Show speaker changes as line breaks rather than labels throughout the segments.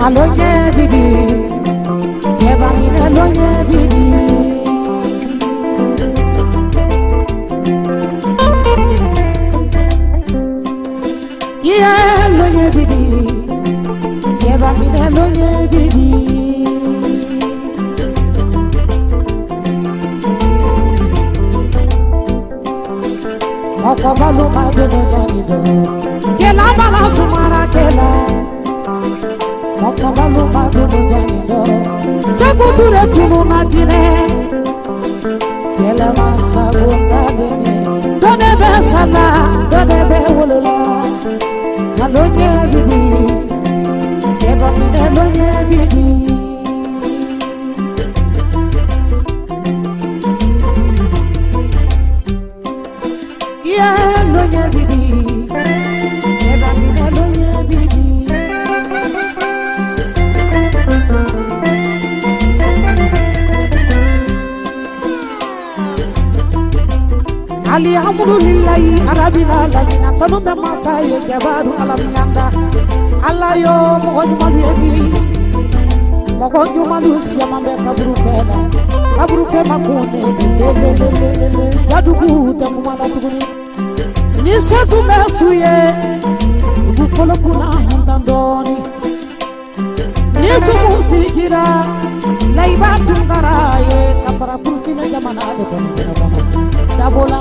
alonye bidi keba mine alonye bidi yeah alonye bidi keba mine alonye bidi moko balu madono nyanido kela bala sumara kela moko balu madono nyanido sebuture tunu magine kela masabunda dene done be sala done be wolola alonye bidi keba mine alonye bidi yeah alonye bidi keba mine alonye bidi alhamdulillahi arabila lamina tanu be masaye jabaru alamiyanda Allah yo mogo jumalu ebi mogo jumalu siyama be kaburu fela kone lelelelele jadugu tamumala tuguni ni setu be suye du kolo kuna handandoni ni sumu sikira laiba tungaraye kafara kurfina jamana ale bana dabola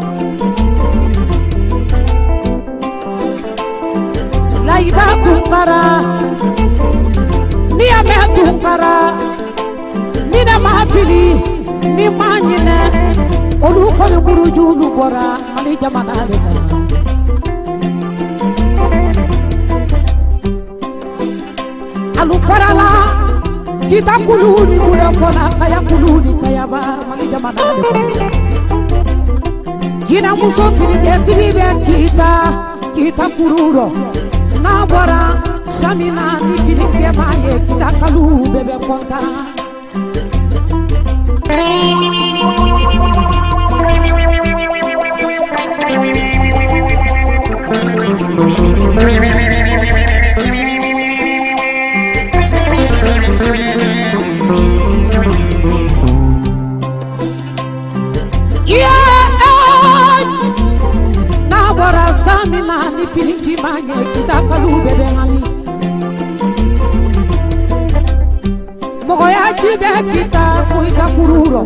laiba tungara ni ame tungara ni na mahafili ni manyine olu ko buruju lu bora ali jamana ale alu farala kita kuluni kula fona kaya kuluni kaya ba mali jamana ale kina muso fini je tibe kita kururo na bora samina ni fini ke baye kita kalu bebe konta samina ni fili manye kita kalu bebe mami mogo ya chibe kita kuika kururo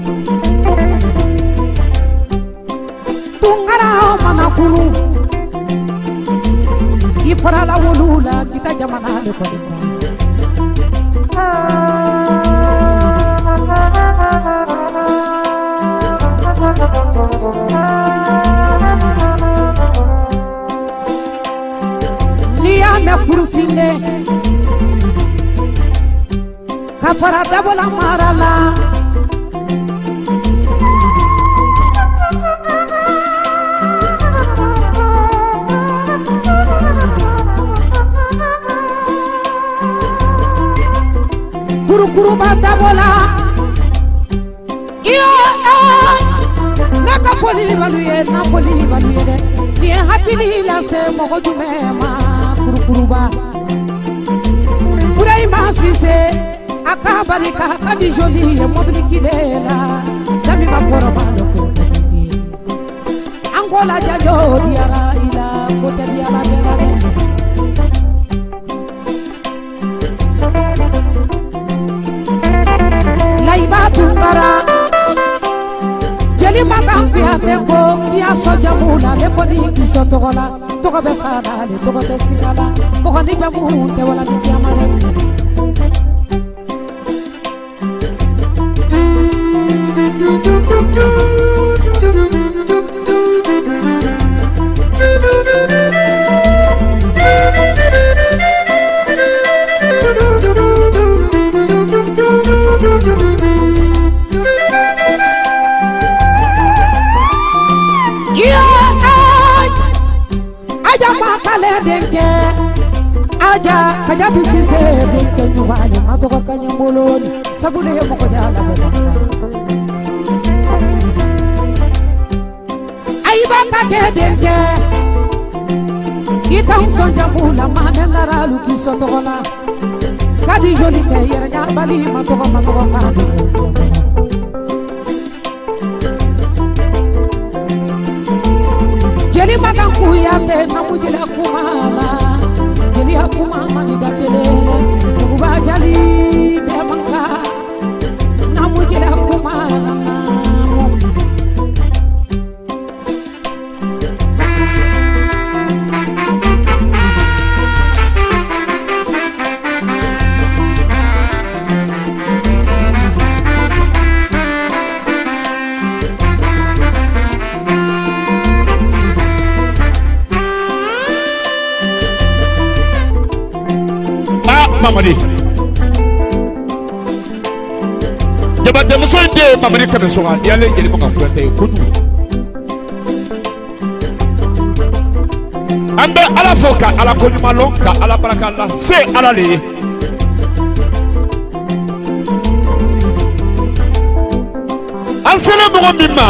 tungara mana kulu ifara la wolula kita jamana le kodika me kurufine kafara dabola marala kuru ba dabola iyo naka foli baluye na foli baluye de ni hakili la se mogo jumema kuruba Buraima Sise akabarika kadi joli mobili kilela dami makoro bado kuroti Angola jajo diara ila kote diara delare Laiba tungara jeli makampi ateko kia sojamula leponi kiso togola togo besada le togo desikala mogo ni jamu te wala ni jamare aja kaja bisise denke nyuwani matoka kanya moloni sabule yo moko jala bela aiba ka ke denke Kita sonja mula manengara luki sotola kadi joli te yernya bali matoko kadi jeli makan kuyate namujila kumala jeli akuma maniga tele kuba jali be manka namujila kumala
Mamadi jabate muso inde mamadi kan so ga yale ngeli mo kan kwete kudu ambe ala foka ala ko nyuma lon ka ala baraka Allah se ala le ansele mo ngomima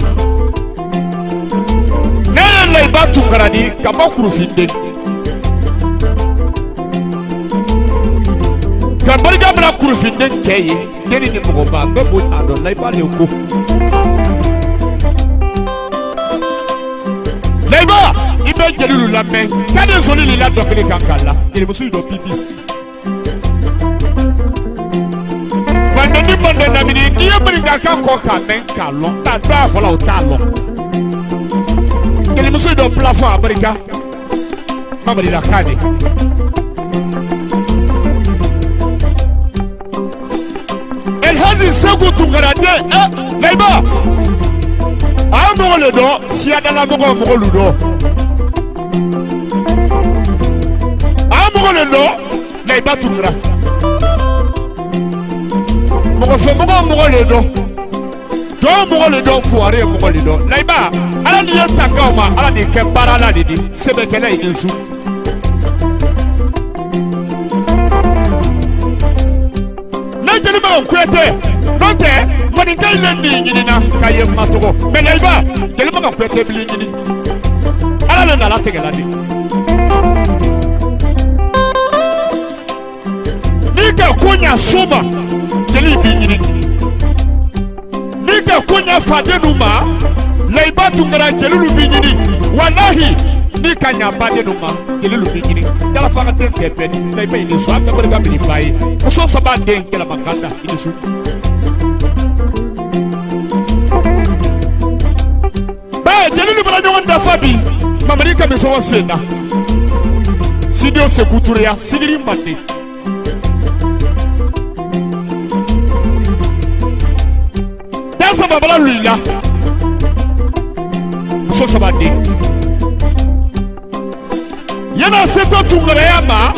ne lay batu karadi ka bakuru finde Barga bla kurufinde keye deni ni mogoba bebo ado laiba leko laiba ibe jelulu la men kade soli li la dokele kankala ele musu do pipi bande na mini niye bringa ka ko ka men kalon ta dra fola o talo ele musu do plafond abriga mama la kade Segu tungarade laiba amole do siadala mogo ludo amole do laiba tungra mogo le do fuare mogo le do laiba ala ni yatakauma ala ni kembara la didi sebekela ininsu na jeli ba kwete Nonte, mani taile ni na kaye matogo. Menelba, jeli maka kwete bili ni. Ala na la tegela ni. Nika kunya soma, jeli bili ni. Nika kunya fadenuma, laiba tungara jeli bili ni. Wallahi, nika nyambade numa, jeli bili ni. Yala fanga tempe, laiba ini so ambe berga bili bai. Uso sabande kela manganda ini su. Jeli bara nyon da fabi mamari ka meso wasena sidio se kuturia sigiri mbate dasa babala luila so sabade yana seto tungare yama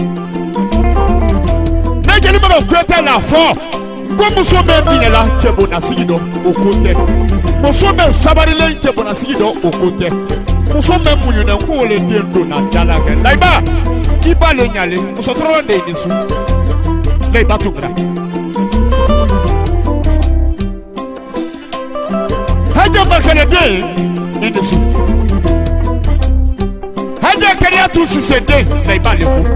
na jeli bara kweta la fo comme so be binela chebona sigido okote muso me sabarile chebona sigido okote muso me munyuna ko le dendo na dalaga laiba iba le nyale muso tro de nisu laiba tungra haja bakale de nisu haja kariya tu sisede laiba le ko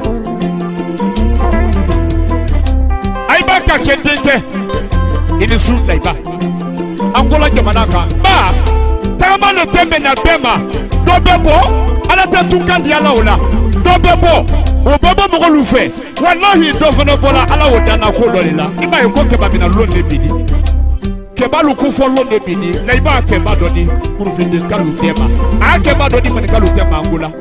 aiba ka kendeke nisu laiba Angola jamanaka ba tama le tembe na bema dobebo ala ta tukandi ala ola dobebo o baba mo ko lufe wallahi do fono bola ala wodana ko dolila iba e ko ke ba bina londe bidi ke ba lu ku fo londe bidi na iba ke ba dodi pour finir kalu tema a ke ba dodi man kalu tema Angola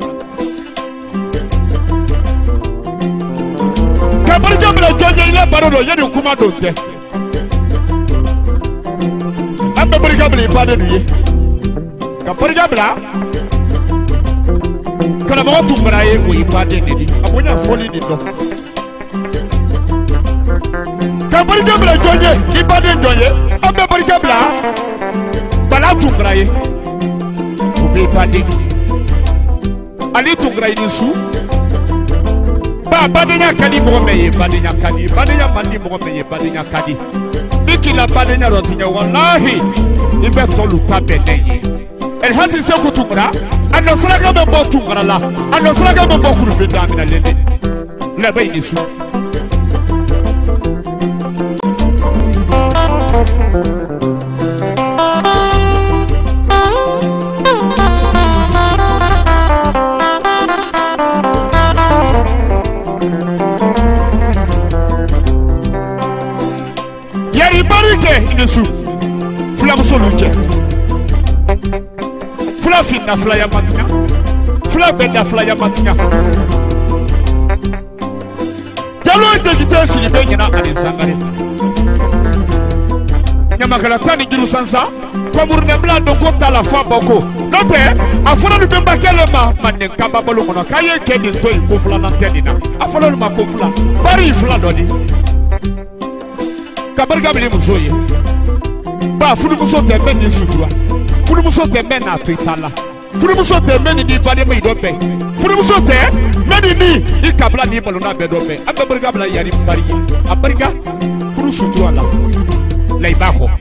ke ba jabla joje ile baro do yedi kuma donte Ambe burigabli pade nuye ka burigabla kana mo tumbra ye ko ipade nedi abonya foli ni do ka burigabla joje ipade joye ambe burigabla bala tumbra ye ko be ipade ali tumbra ni su ba badenya kadi mo meye badenya kadi badenya mandi mo meye badenya kadi Niki la badenya rotinya wallahi ibe tolu tabene ye el hasi se kutumra ano saraka be bɔ tungara la ano saraka be bɔ kurufe damina lene lɛbɛ yi su yari barike ine su fulamuso luke fula finna fula ya matinga fula benda fula ya matinga jalo tegite sili be nyina ani sangare nyamakala tani jiru sansa ko murne bla do ko tala fa boko note afona lu bemba kelema manne kamba bolu kono kaye kedi to ko fula na tedina afona lu ma ko fula bari fula dodi kabarga bele musoye ba funu muso te men ni sudua funu muso te men na to itala funu muso te men ni bade me do be funu muso te men ni ikabla ni bolu na be do be akabarga bla yari bari abarga funu sudua la laiba ko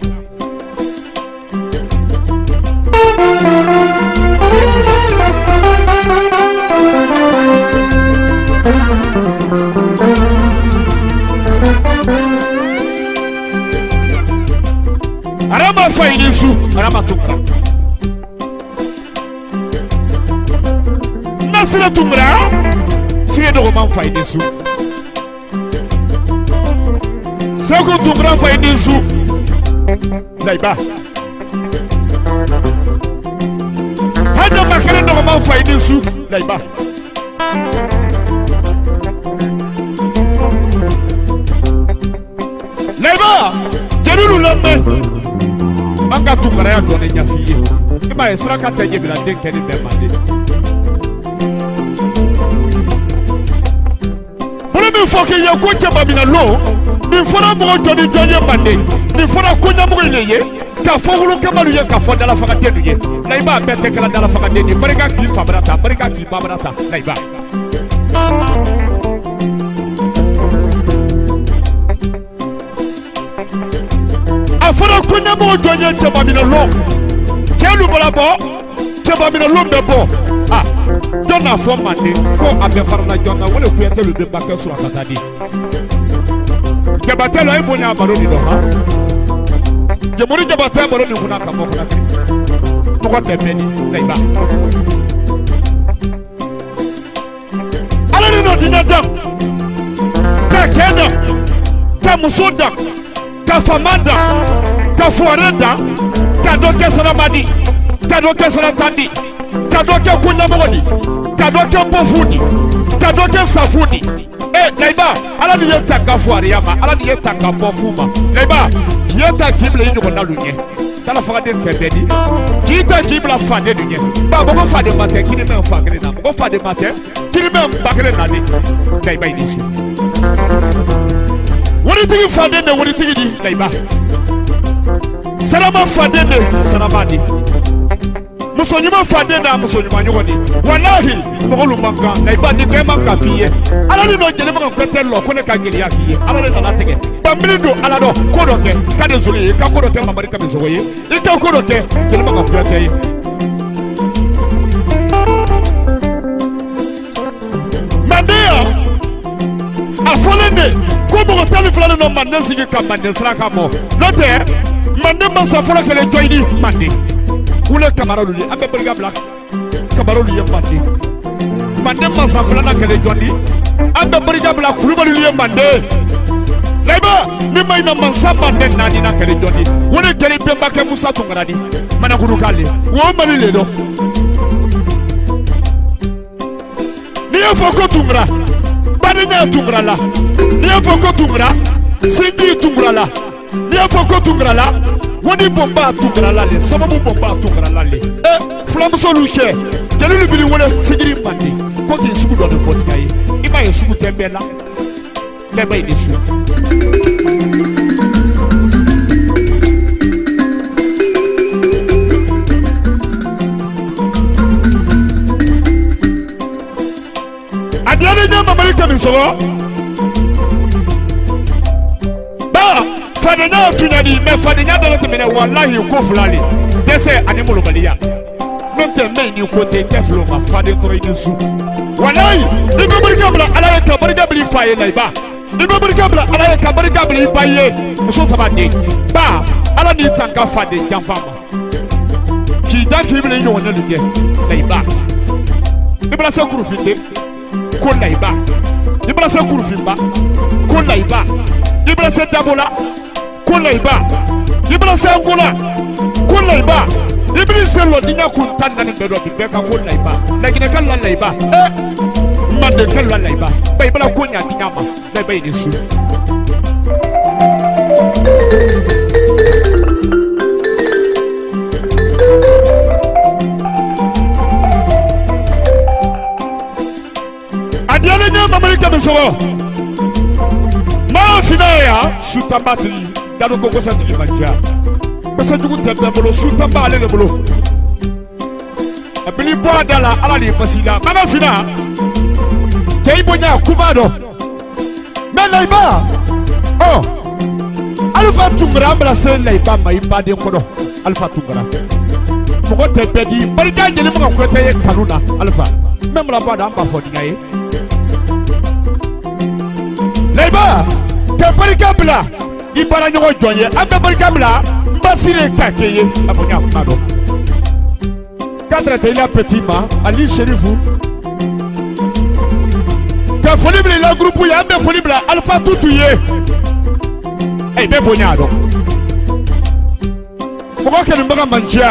arama faidisu arama tumra nasira tumra sire do man faidisu sako tumra faidisu laiba hada makare do man faidisu laiba laiba jerulu lambe manga tungara ya done nyafiye ima esra ka teje bila denke ni bemade bolo mi foke ye ko chaba mina lo mi fona mo jodi jodi bande mi fona ko nyamu ileye ka fogulu kamalu ye ka fonda la faka tedu ye laiba bete kala dala faka deni barika ki fabrata barika ki babrata laiba afara kunya mo jonye chaba mina lo kelu bolabo chaba mina lo bebo ah jona fo mande ko abe farna jona wole ku yetelu de bakka sura katadi jabatelo ay bonya baroni do ha jemuri jabata baroni kuna ka mo kuna ko temeni laiba ala ni no dinadam ka kenda ka musoda ka famanda ka fuarenda ka doke salamadi ka doke salatandi ka doke kunyamodi ka doke pofuni ka doke safuni laiba ala ni yeta ka fuariyama ala ni yeta ka pofuma laiba yeta kible yindo ko nalunye tala faga den tededi kita kibla fade dunye ba bo fade mate kini me fagre na bo fade mate kini me bagre na ni laiba inisu woni tigi fade de woni tigi di laiba salama fade de salama di musonyuma fade na musonyuma nyogoni wallahi mogolu manga laiba ni kema kafiye ala ni no jele manga kwete lo ko ne ka geli yakiye ala ni na tege bambilido ala do ko do ke ka de zuli ka ko do ke mamari ka bezoye ita ko do ke jele manga kwete yi mandia afolende ko mo tali fulani no mande sigi ka mande sraka mo note mande masa fola kele joydi mande kule kamarolu li abe briga black kamarolu ye mande masa fulana kele jondi abe briga black kulubalu li mande laiba ni mai na mansa mande nani na kele jondi woni kele bemba ke musa tungaradi mana kurukale wo mali le do ni afoko tungra badenya tungra la ni afoko tungra sinji tungra la ni afoko tungra la woni bomba tungra la le sababu bomba tungra la le flamso luche jeli bili wala sigiri mandi ko ki sugu do de foni kay iba ye sugu tembe la le bay di su adiane nyama malika misowo ba fadenya tunyadi me fadenya dole temene wallahi ko fulali dese animulu baliya même tes mains ni côté teflo ma fade trop dessous wallahi ni be barikabla ala ya kabarikabli faye laiba ni be barikabla ala ya kabarikabli baye so sabade ba ala ni tanka fade jamfama ki dan ki bele yo na luge laiba ni bla sa kurufinde ko laiba ni bla sa kurufimba ko laiba ni bla sa dabola ko laiba ni bla sa ngola ko laiba Iblis lo dinya kuntanda ni dodo bibeka ko laiba lakini kan la laiba mande kan la laiba bay bala ko nya dinya ma day bay ni su adiale nya mama ka beso ma finaya sutabati dado ko ko sati manja parce que tu t'es bolo suta balé le bolo abili boadala ala li pasila mama fina tay bonya kumado melaiba oh alfa tungra mbla sen laiba mai bade kodo alfa tungra mo te pedi barika jeli mo ko te kanuna alfa même la bada amba fodi ngaye laiba te barika bla ibara nyogo joye amba barika bla basile takeye abonya kumado cadre de la petit ma ali chérifou ka folible la groupe ya be folible alpha tutuye e be bonyado ko ke mbaga manjia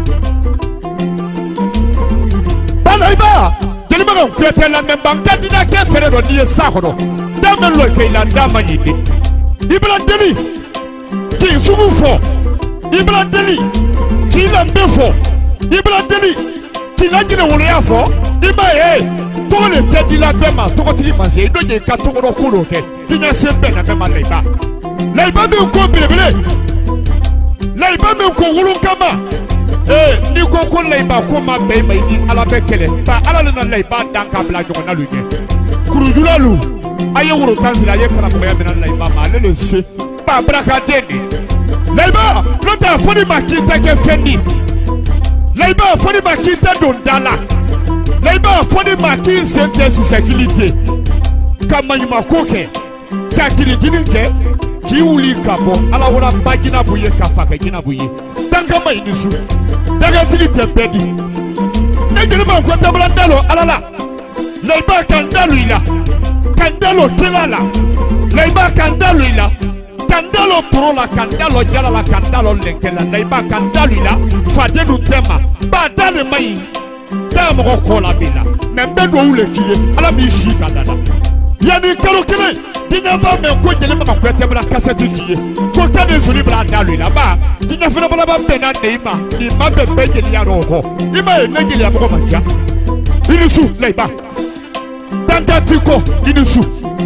balaiba deli mbaga kwete la memba kadina ke fere do die sakodo damelo ke la ndama yidi ibla deli ki sugu fo ibla deli ki la mbefo ibla deli ki la jine wole afo iba to le tedi la bema to ko tiri manse do je ka to ko ko ke tinya sembe na bema laiba be ko bilebele laiba be ko wulu kama ni ko laiba ko ma be mai ni ala be kele ba ala na laiba dan ka bla jogo na luge kurujulalu aye wuro tanzila ye kala ko ya bena laiba ma le se ba braka deni laiba lota foni makita ke fendi laiba foni makita dondala laiba foni makita sente sécurité kama nyuma koke kakiri jinike ki wuli kapo ala wala bagina buye kafaka gina buye danga mai nisu daga tili tempedi nejere ma ko tabla dalo alala laiba kan dalu ila kan dalo kelala laiba kan dalu ila kandalo prola kandalo jalala kandalo lenkela laiba kandalo ila fadenu tema ba dale mai damo ko kola bila membe do wule kiye ala mi shi kadada yani kalo kele dinya ba me ko jele ma ko tebla kaseti kiye ko kade suri bra dalo ila ba dinya fena bala ba bena neima ni ma be bejeli ya roko ima e negeli ya ko manja inisu laiba tanta tiko inisu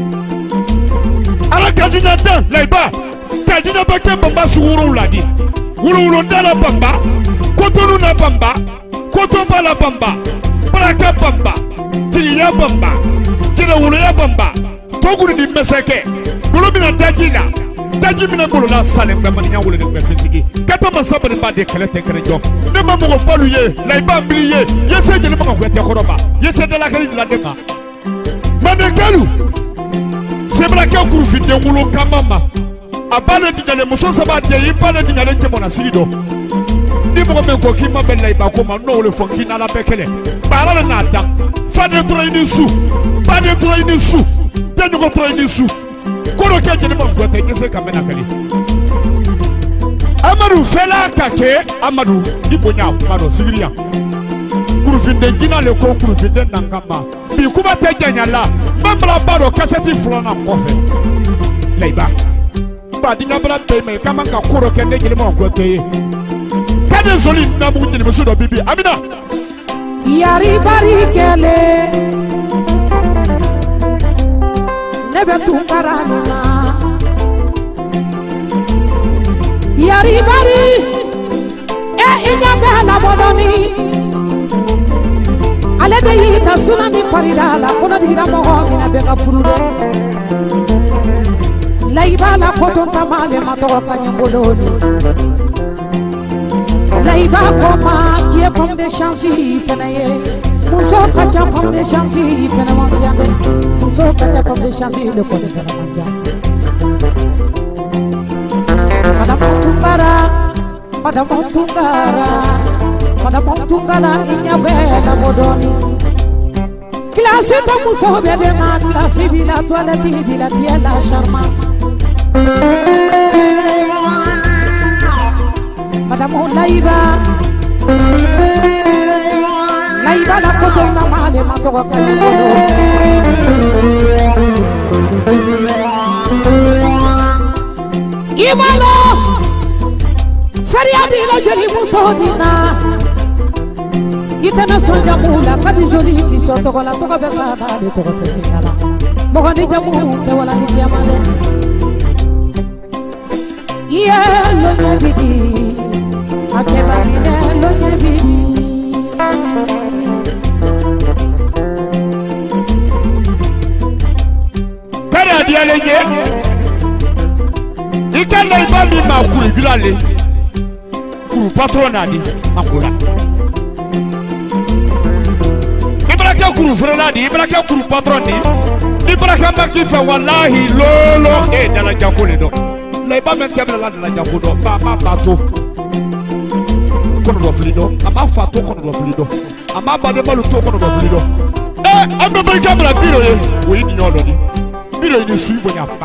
ala kadina dan laiba kadina bake bamba suuru ladi wuru ndala bamba kotonu na bamba kotoba la bamba baraka bamba tiya bamba tira wuru ya bamba toguru di meseke golo mina dajila daji mina golo la sale ngba manya wulu de fesigi kata masabani ba de kele tenkere jo ne ma mo balu ye laiba mbliye yese jele ma ko te koroba yese de la kali la dema manekalu sebrake kurufite ngulo kamama abale dinyale muso sabate yipale dinyale temona sido ni mo me ko kima bella iba ko ma no le fonki na la bekele bara na da fade tro ini su fade tro ini su tenyo ko tro ini su ko ro ke jeni mo ko te kese kamena kali amadu fela kake amadu ibonya amadu sibiria kurufinde jina le ko kurufinde nangama bi kuba te janyala mambla baro kaseti flona kofe laiba ba dinga bra te me kama ka kuro ke ne gele mo ko te kade zoli na mu jini muso do bibi amina
yari bari kele nebe tungarani ma yari bari inya bela bodoni ale de yita sunani farida la kono dira mo mina be ka furude laiba la koton tamale mato kanya boloni laiba Laiba koma qui est femme de chancy penaye Muso kacha femme de chancy penamansiande Muso kacha femme de chancy le côté penamanja Madame Tungara inyabela modoni Classe ta muso bebe ma classe bila toilette bila tiela charmante Madame Laiba la koto na male matoko kanolo Imalo Faria bila joli musodina Itana sonja mula kadi joli kiso toko la toko besa de toko tesingala Mogani jamu te wala ni kiamale Lo nyebidi Akeba mine lo nyebidi
Pere adialege Ika Laiba mi ma kuru gulale Kuru patronadi Angola Ibraka kuru frenadi Ibraka kuru patroni Ibraka makifa wallahi lolo dala jakole do Laiba men kemela la dala jakodo ba bato kono do flido ama fato kono do flido ama bade malu to kono do flido ambe bari kamera biro ye we ni nyodo ni biro ni su bonya pa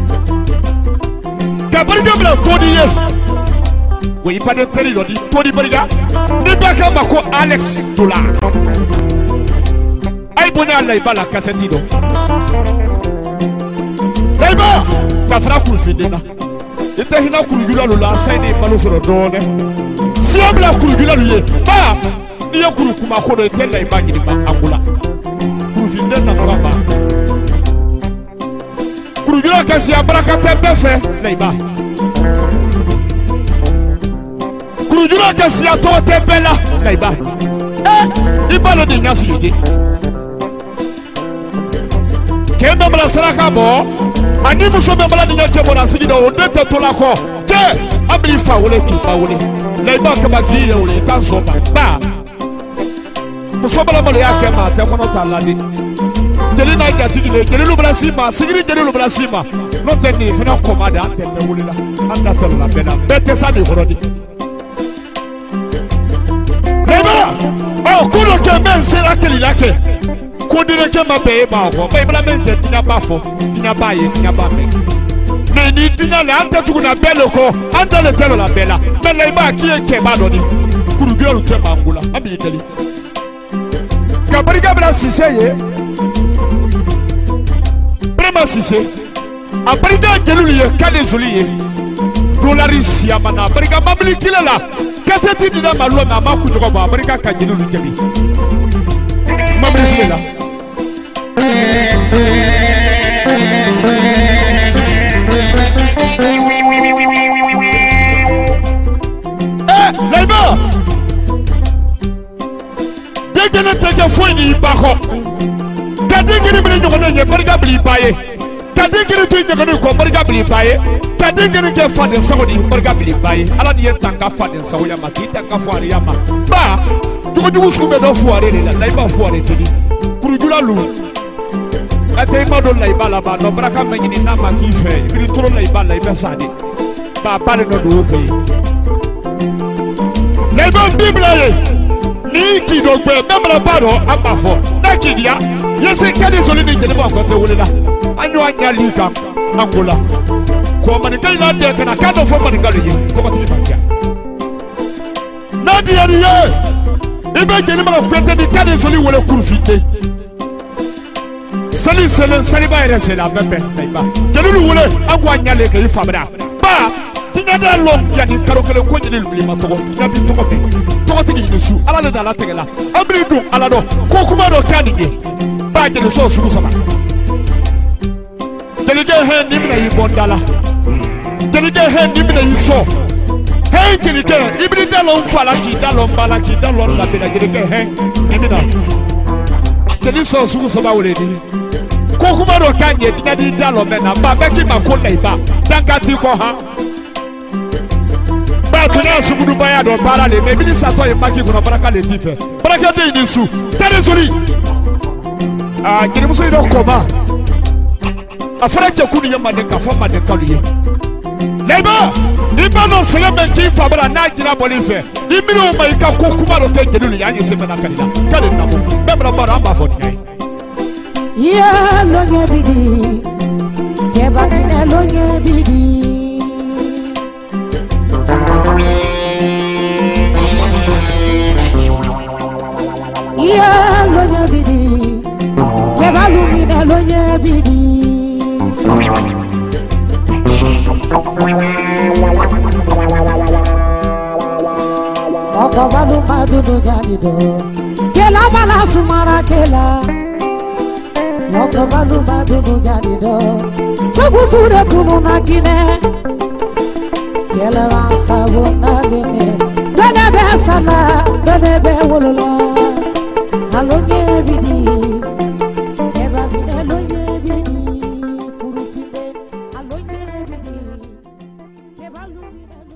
ka bari kamera to di ye we pa de peri do di to di bari ga ni ba ka mako Alex Dollar ay bonya Laiba la kaseti do Laiba ka fra kul fidena ite hina kurugula lula saidi malusoro done siamla kurugula luye ba ni ya kurukuma kodo ite Laiba nyini ba Angola kurufindena ngaba kurugula kasi abaraka tembe fe Laiba kurugula kasi ato tembe la Laiba ibalo de nyasi yidi kendo mala saraka bo ani muso be bala dinya tebo na sigida o de tola ko te abli fa wole ki ba wole Laiba ka ba giye wole tan so ba muso bala mo ya ke ma te kono taladi jeli na ga tigile jeli lu bala sima sigiri jeli lu bala sima no te ni fina komada ante be wole la anda te la bena bete sa di horodi Laiba o kuno ke men se la ke lilake ko dire ke ma be ba ko ba bala men te tinya ba fo tinya ba ye tinya ba me ni tinya le ante tu na belo ko ante le telo la bela me Laiba ki e ke ba do ni kuru bi olu ke ba Angola abi teli ka bari ka bla siseye prema sise a bari ka jelu ye kale zuli ye $1 ya mana bari ka mabli kilela kaseti dina malo na ma ku jogo ba bari ka jelu ke bi mabli kilela Laiba degene tege foni bako kadingiri bili nyogone ye barga bili baye kadingiri tu nyogone ko barga bili baye kadingiri ke fade sawdi barga bili baye ala ni yentanga fade sawya makita ka fuari yama ba tuko sube do fuari le Laiba fuari tedi kurujula lu ate ma do Laiba la ba no baraka mengini na makife bili toro Laiba sade ba pale no do ke Laiba bibla ye ni ki do gbe memra baro abafo na kidia yese kade so ni jele ba ko te wolela anyo anya lika Angola ko man kai la de kana ka do fo man galu ye ko ko ti bakia na di ye ibe jele ba ko te di kade so ni wole kurfite sali ba ere se la bebe Laiba jele lu wole agwa anya le ke ifabra ba tinya da lo ya ni karo kele ko jele lu ma to ya bi to ko be to tigi ni su ala le dala tegela abri du ala do ko kuma do kadige ba jele so su sama delige he ni mina yi bondala delige he ni mina yi so he delige ibri da lo fala ki da lo bala ki da lo la be da delige he ni mina deli so su sama wole ni ko kuma do kanje tinya di da lo mena ba be ki ma ko Laiba danga ti ko ha ba tuna sugudu baya do para le me bilisa to e maki kuna baraka le tife baraka de inisu tare soli giri muso ido koma afara che kuni yamba de ka fama de kaluye leba iba no sele men ki fabra na gira police imiri o mai ka kokuma lo te jelu ya ni semena kalila kale na mo bebra bara amba fo ni
ya lo nyebidi ke ba ni lo nyebidi ya lo nyebidi ke ba lu mi lo nyebidi Oko balu madu no janido Kela mala sumara kela Oko balu madu no janido Saguture tunu nakine Kela wansa wuna gene Dene be sala, dene be wolola Alo nyebidi Keba mine alo nyebidi Kuru fide alo nyebidi Keba lu mine